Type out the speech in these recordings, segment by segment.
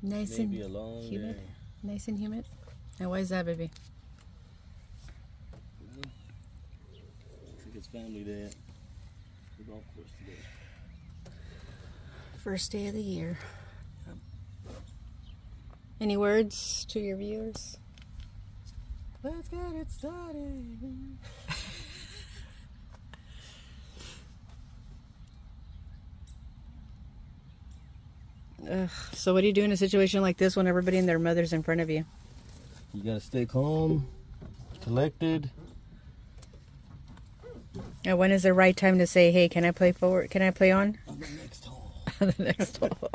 Nice maybe and a long humid. day. Nice and humid. And why is that, baby? Looks like it's family day at the golf course today. First day of the year. Any words to your viewers? Let's get it started. Ugh. So what do you do in a situation like this when everybody and their mother's in front of you? You gotta stay calm, collected. And when is the right time to say, hey, can I play forward? Can I play on? On the next hole. On the next hole.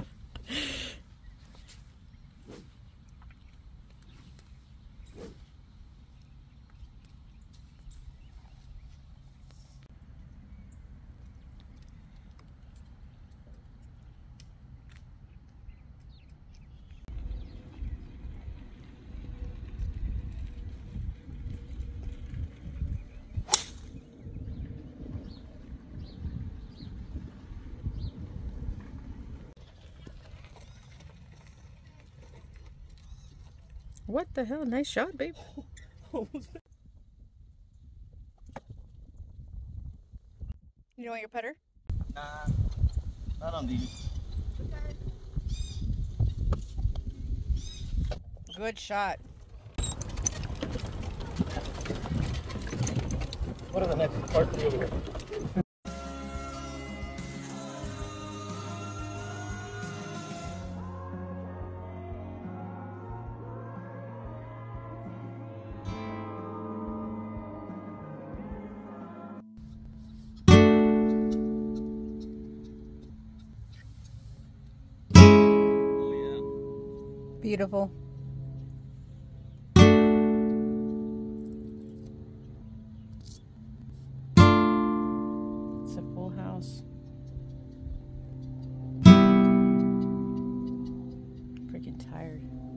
What the hell? Nice shot, babe. You want your putter? Nah, not on these. Good shot. What are the next part 3 over here? Beautiful. It's a full house. Freaking tired.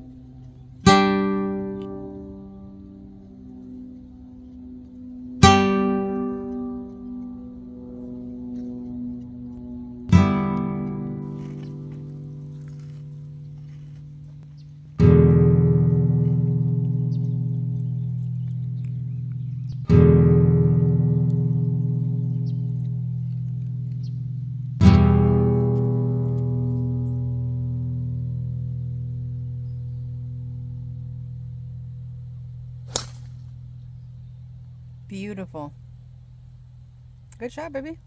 Beautiful. Good shot, baby.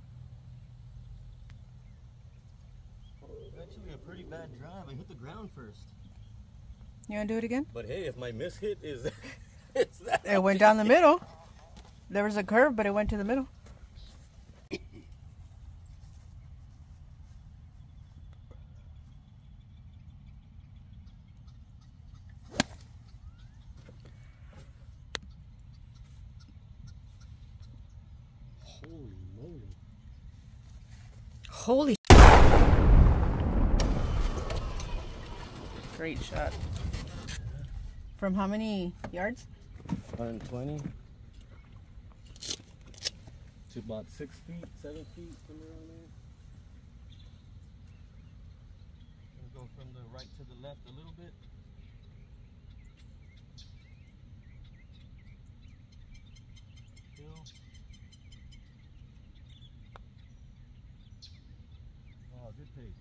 Actually, a pretty bad drive. I hit the ground first. You want to do it again? But hey, if my miss hit is, is that It went down the middle. There was a curve, but it went to the middle. Holy moly. Holy. Great shot. From how many yards? 120 to about 6 feet, 7 feet, somewhere around there. And go from the right to the left a little bit. Hill. Oh, good pace.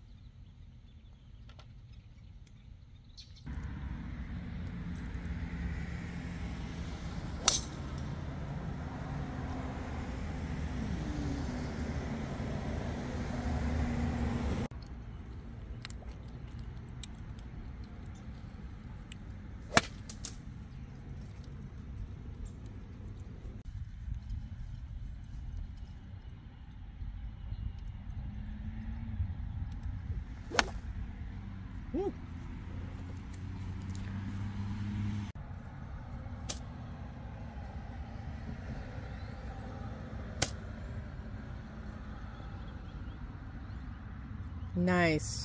Woo. Nice.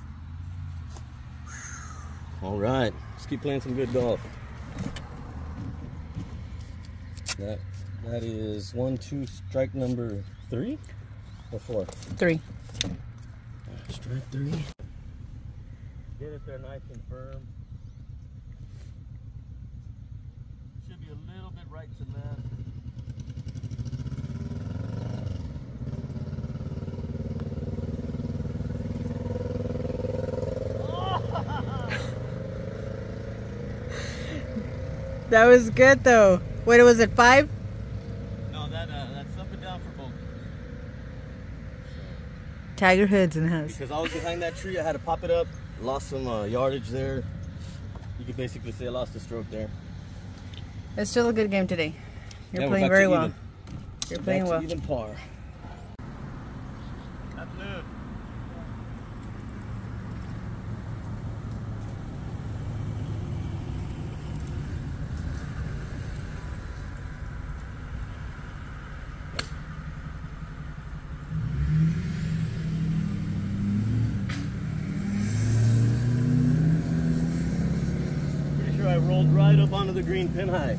All right, let's keep playing some good golf. That is 1, 2, strike number 3 or 4? 3. Strike 3. Get it there nice and firm. Should be a little bit right to left. That was good though. Wait, was it 5? No, that's up and down for both. Tiger Hood's in the house. Because I was behind that tree, I had to pop it up. Lost some yardage there. You could basically say I lost a stroke there. It's still a good game today. You're Yeah, playing very well. Even. You're playing well. Even par. Afternoon. Pretty sure I rolled right up onto the green pin high.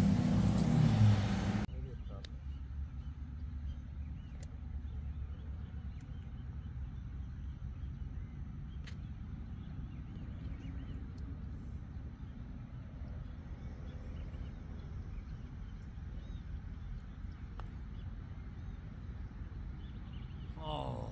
Oh.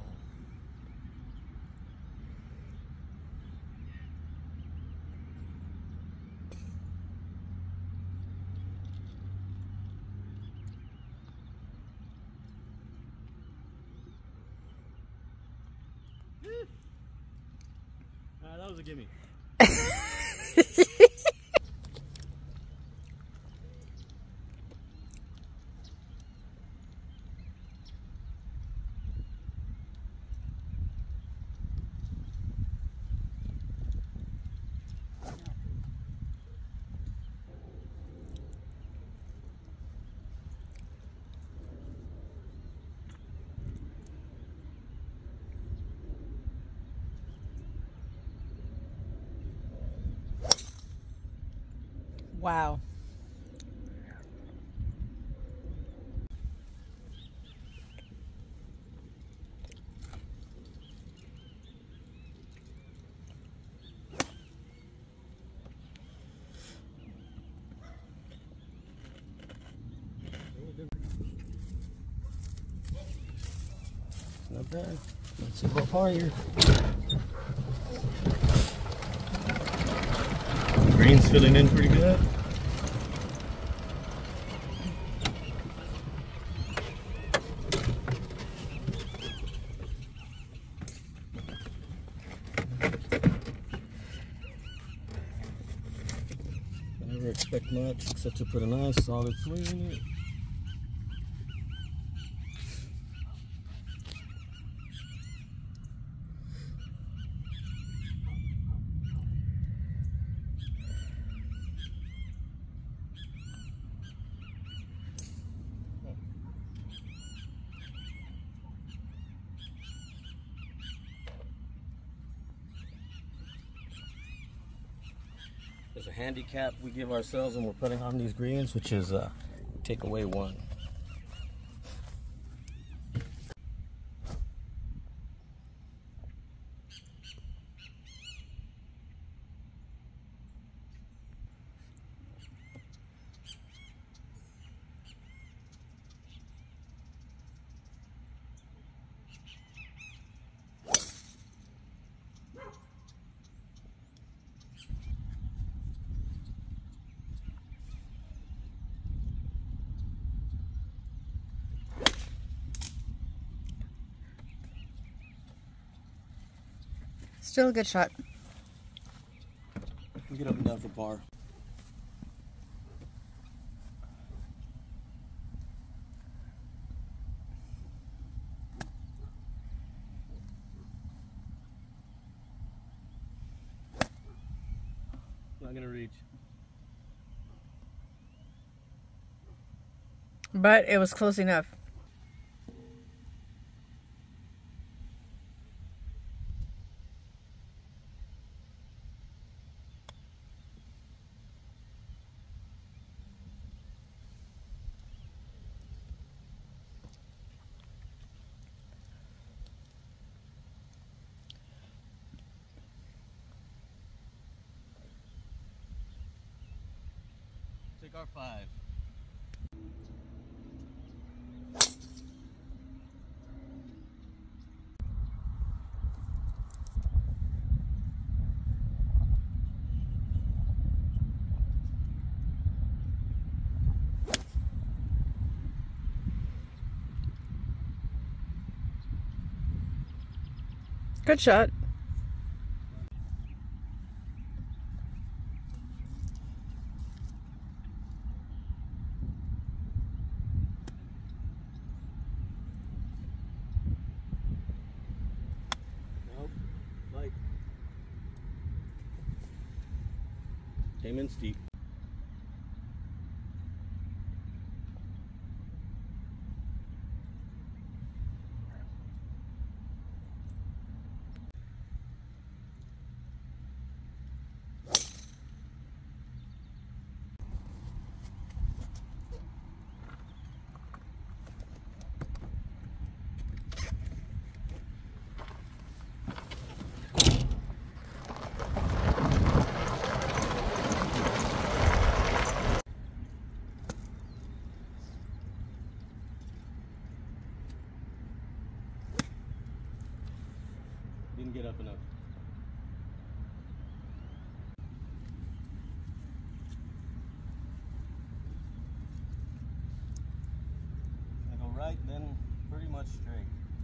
That was a gimme. Wow. Not bad. Let's see how far here. Green's filling in pretty good. I never expect much except to put a nice solid swing in it. There's a handicap we give ourselves when we're putting on these greens, which is take away 1. Still a good shot. We can get up and down for par. Not gonna reach. But it was close enough. Star 5. Good shot. Nope. Light. Came in steep. Didn't get up enough. I go right, then pretty much straight.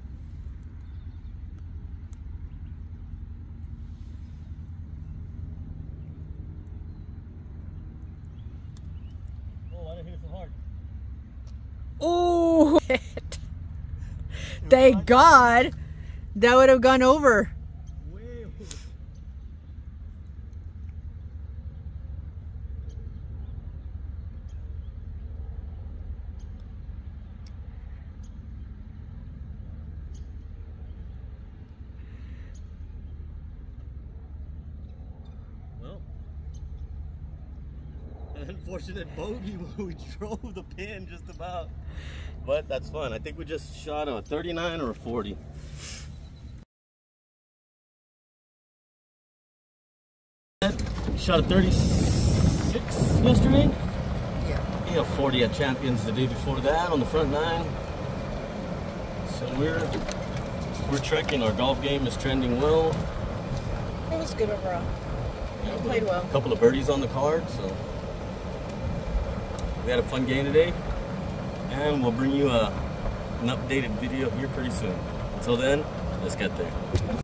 Oh, why did I hit it so hard? Oh, shit. Thank God. That would have gone over. Way over. Well, an unfortunate bogey where we drove the pin just about. But that's fun. I think we just shot a 39 or a 40. Shot a 36 yesterday. Yeah. Yeah, 40 at Champions the day before that on the front nine. So we're trekking. Our golf game is trending well. It was good overall. Yeah, You played well. A couple of birdies on the card, so we had a fun game today. And we'll bring you an updated video here pretty soon. Until then, let's get there.